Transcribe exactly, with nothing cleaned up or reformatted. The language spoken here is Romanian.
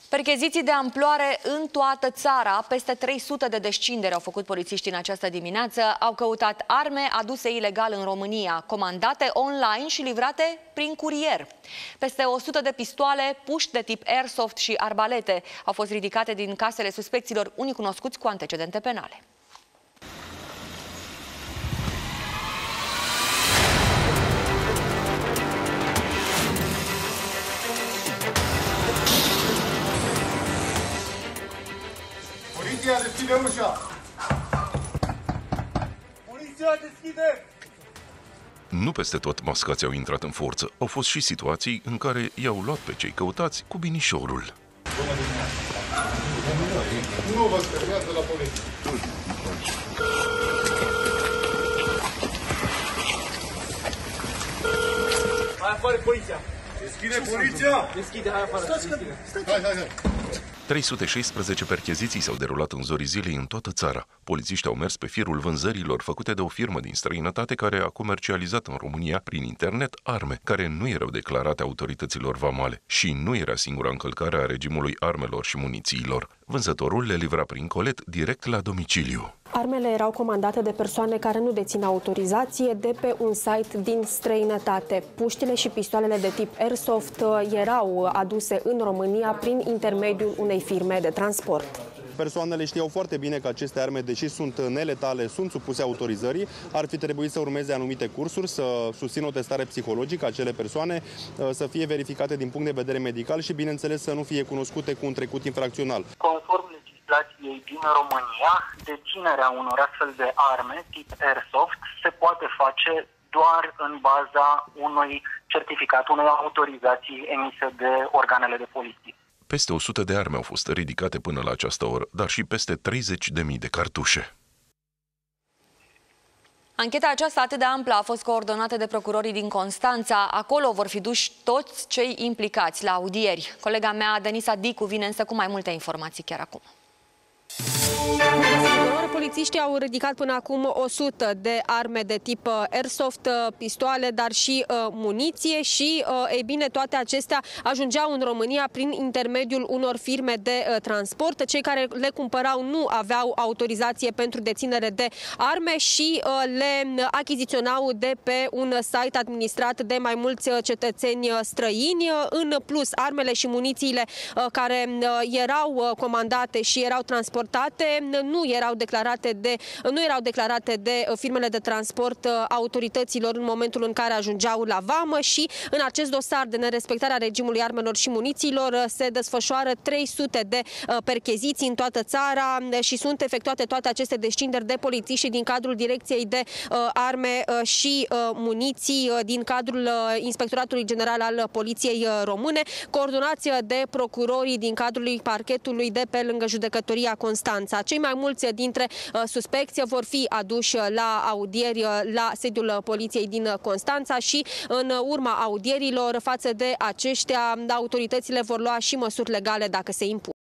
Percheziții de amploare în toată țara, peste trei sute de descinderi au făcut polițiștii în această dimineață, au căutat arme aduse ilegal în România, comandate online și livrate prin curier. Peste o sută de pistoale, puști de tip airsoft și arbalete au fost ridicate din casele suspecților, unii cunoscuți cu antecedente penale. Poliția, deschide ușa! Poliția, deschide! Nu peste tot mascații au intrat în forță. Au fost și situații în care i-au luat pe cei căutați cu binișorul. Bună dimineața! Nu vă speriați de la poliție! Hai afară poliția! Deschide poliția! Deschide, hai afară! Deschide. Hai, hai, hai! trei sute șaisprezece percheziții s-au derulat în zorii zilei în toată țara. Polițiștii au mers pe firul vânzărilor făcute de o firmă din străinătate care a comercializat în România prin internet arme care nu erau declarate autorităților vamale. Și nu era singura încălcare a regimului armelor și munițiilor. Vânzătorul le livra prin colet direct la domiciliu. Armele erau comandate de persoane care nu dețin autorizație de pe un site din străinătate. Puștile și pistoalele de tip airsoft erau aduse în România prin intermediul unei firme de transport. Persoanele știau foarte bine că aceste arme, deși sunt neletale, sunt supuse autorizării. Ar fi trebuit să urmeze anumite cursuri, să susțină o testare psihologică a acele persoane, să fie verificate din punct de vedere medical și, bineînțeles, să nu fie cunoscute cu un trecut infracțional. Conform legislației din România, deținerea unor astfel de arme tip airsoft se poate face doar în baza unui certificat, unei autorizații emise de organele de poliție. Peste o sută de arme au fost ridicate până la această oră, dar și peste treizeci de mii de cartușe. Ancheta aceasta atât de amplă a fost coordonată de procurorii din Constanța. Acolo vor fi duși toți cei implicați la audieri. Colega mea, Denisa Dicu, vine însă cu mai multe informații chiar acum. Polițiștii au ridicat până acum o sută de arme de tip airsoft, pistoale, dar și uh, muniție și, uh, ei bine, toate acestea ajungeau în România prin intermediul unor firme de uh, transport. Cei care le cumpărau nu aveau autorizație pentru deținere de arme și uh, le achiziționau de pe un site administrat de mai mulți cetățeni străini. În plus, armele și munițiile uh, care uh, erau comandate și erau transportate nu erau declarate De, nu erau declarate de firmele de transport autorităților în momentul în care ajungeau la vamă și în acest dosar de nerespectare a regimului armelor și munițiilor se desfășoară trei sute de percheziții în toată țara și sunt efectuate toate aceste descinderi de polițiști din cadrul Direcției de Arme și Muniții din cadrul Inspectoratului General al Poliției Române, coordonați de procurorii din cadrul parchetului de pe lângă Judecătoria Constanța. Cei mai mulți dintre suspecți vor fi aduși la audieri la sediul poliției din Constanța și în urma audierilor față de aceștia autoritățile vor lua și măsuri legale dacă se impun.